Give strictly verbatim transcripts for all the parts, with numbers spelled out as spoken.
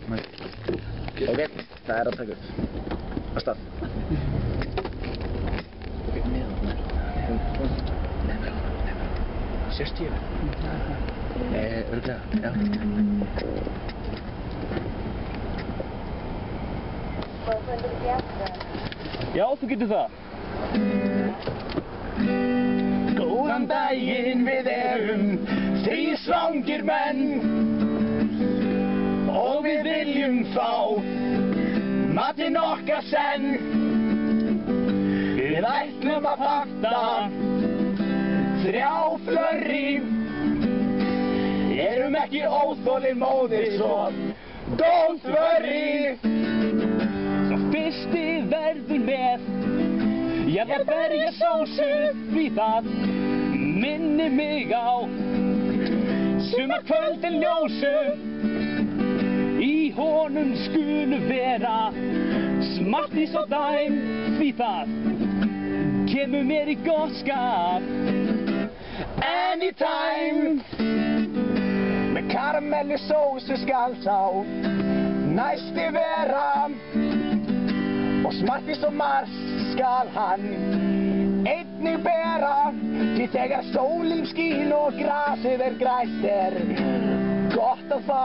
Ok, það er að taka upp. Á stað. Ok, neðan þar. Nefnir hana, nefnir hana. Sérst ég? Eh, örglega, já. Já, þú getur það. Góðan daginn, við erum þrír svangir menn og við viljum fá matinn okkar senn. Við ætlum að panta þrjá flörri, erum ekki óþolinmóðir svo don't worry. Svo fyrsti verður með jarðarberja sósu, því það minnir mig á sumarkvöldin ljósu. Í honum skulu vera Smarties og dæm, því það kemur mér í gott skap anytime. Með karamellu sósu skal sá næsti vera og Smarties og Mars skal hann einnig bera. Því þegar sólin skín og grasið er grænt er gott að fá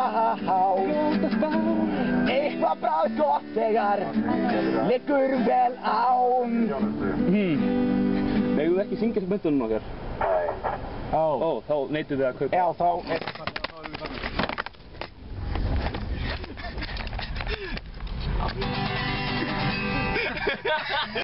eitthvað bráð gott þegar liggur vel á. Hmm. Megum við ekki syngja til böndunum okkar? Ó. Ó, þá neitum við að kaupa. Já, þá er